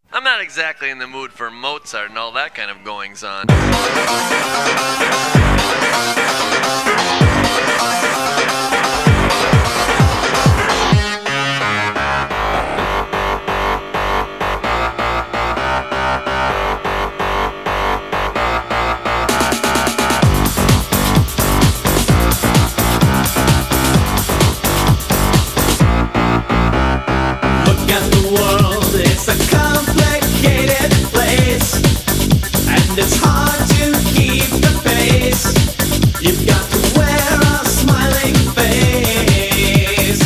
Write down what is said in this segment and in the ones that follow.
I'm not exactly in the mood for Mozart and all that kind of goings on. Look at the world, it's a complicated place, and it's hard to keep the pace. You've got to wear a smiling face,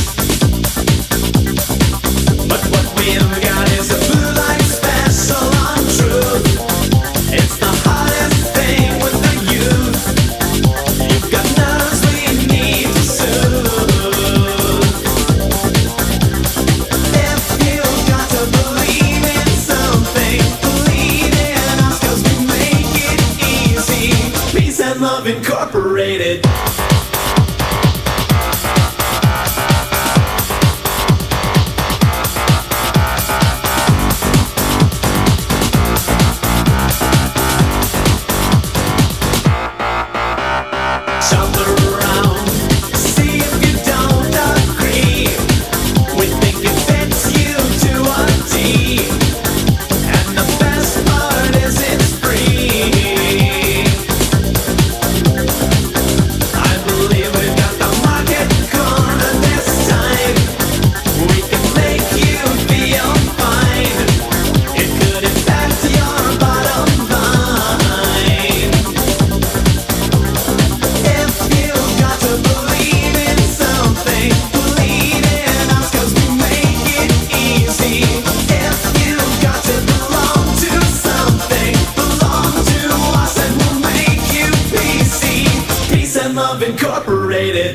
but what we've got is a blue light special on truth. It's the hottest thing with the youth. You've got nerves we need to soothe. If you've got to believe in something, believe in us, 'cause we make it easy. Peace and Love Incorporated. Shop around, see if you don't agree. We think it fits you to a T, and the best part is it's free. I believe we've got the market cornered this time. We can make you feel fine. It could impact your bottom line. If you've got to believe in something, believe in us, 'cause we make it easy. If you've got to belong to something, belong to us, and we'll make you PC. Peace and Love Incorporated.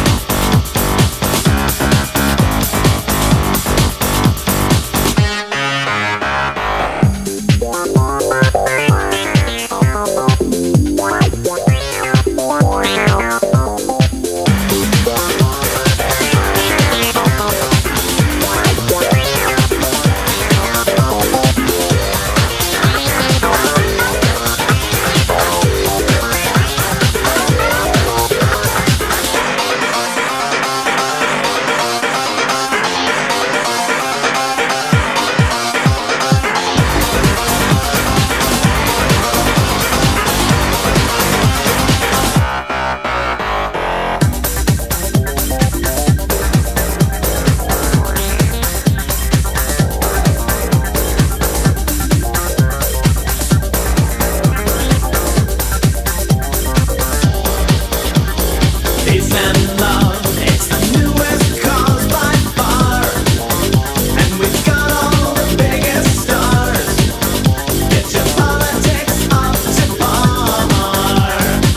Peace and love, it's the newest cause by far, and we've got all the biggest stars. Get your politics up to par.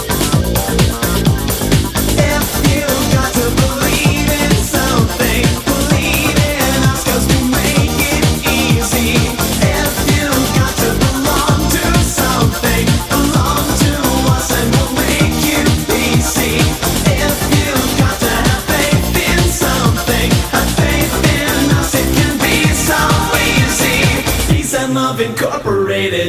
If you've got to believe in something, believe in us, 'cause we make it easy. If you've got to belong to something, belong to us, and we'll make you PC. If you've got to have faith in something, have faith in us, it can be so easy. Peace and Love Incorporated.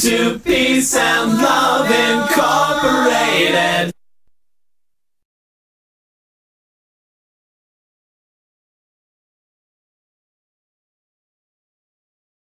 to Peace and Love Incorporated.